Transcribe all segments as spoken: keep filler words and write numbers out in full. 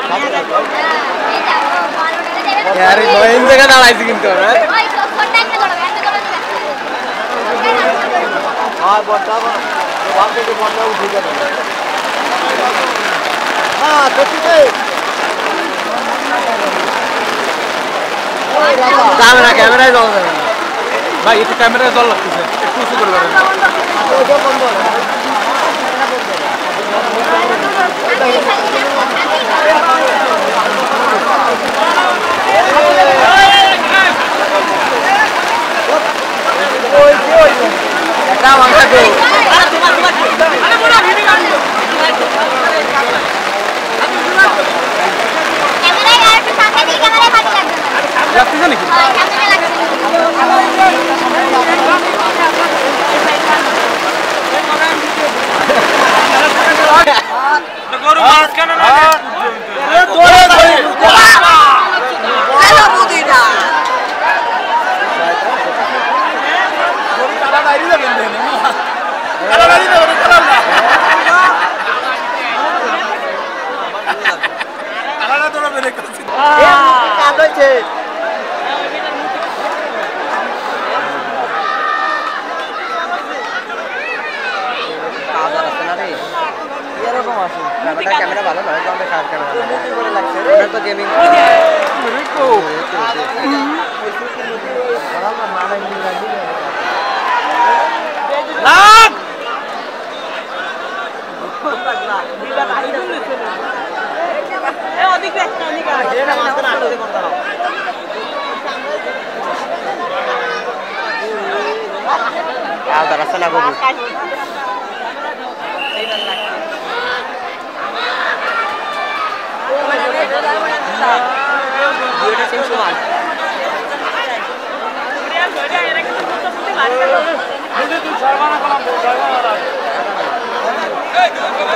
यार इन जगह दाঁড়াইছি কিন্তু না हां बड़ा वहां से बड़ा उठ गया हां देखी दे कैमरा कैमरा जल भाई ये कैमरा जल लगতেছে একটু উঁচু করে বলেন ওটা বন্ধ ওই ওই এটা মাংস দে আরে তোমার তোমার আরে বড় ভিডিও ক্যামেরা আর একটু সামনে দিকে ক্যামেরা হাতে লাগবে লাগতেছে নাকি হ্যাঁ ক্যামেরা লাগছে গরু মাছ কেন না আরে তোরে হ্যালো বুদিনা গরু কাটা বাইরে যাবেন না কাটা বাইরে যাবেন কাটা না কাটা না তোরা বেরে করছিস এ কাটাইছে এরকম আছে ক্যামেরা ক্যামেরা ভালো নয় আমাদের খারাপ ক্যামেরা মুভি বলে লাগছে এটা তো গেমিং রিকো বাবা মারা ইনি লাগি লাগ দিবা আই দিছে এ অধিক একটা অধিক আছে এটা মাছ না আটকে কোন দাও আর দাঁড়াছে না গো ভিডিওটা শেষ হওয়ার ভিডিও ভিডিও এর একটা ফটো ফুটে বার করো যদি তুই সরবানা করা সরবানা এই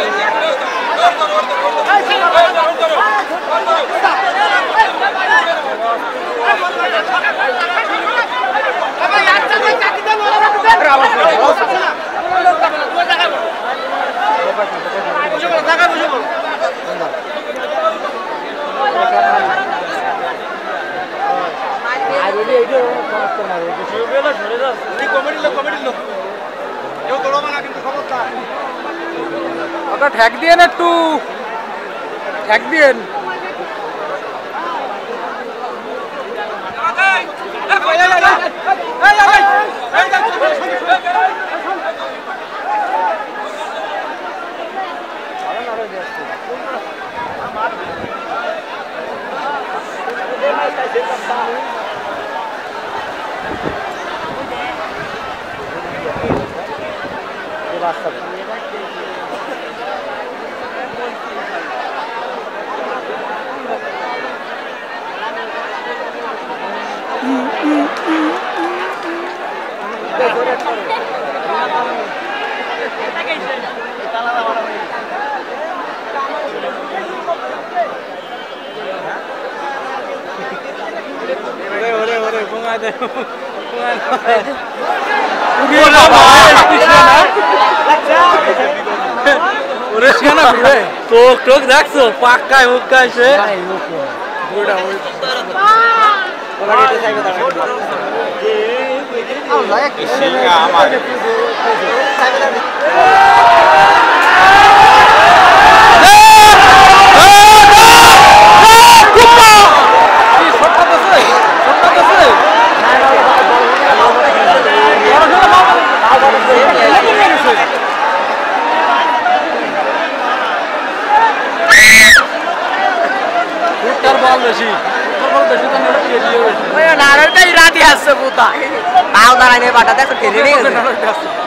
ঠেক দিয়ে একটু ঠেক দিয়ে তোক তোক দেখছো পাক্কায় মুক্কায় সে नारळ काही राती असतं पुता नाव नारायण बाटा त्याचं केली नाही